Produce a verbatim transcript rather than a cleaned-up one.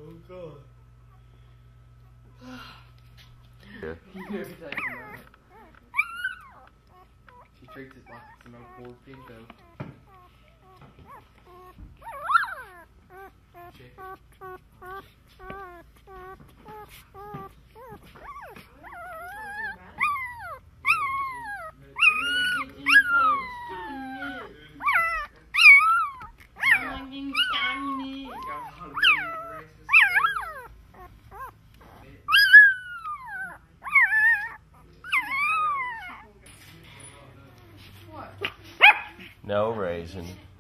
Oh god. Yeah. You never take him out. She treats it like it's an old poor pinto. Chicken. No raisin.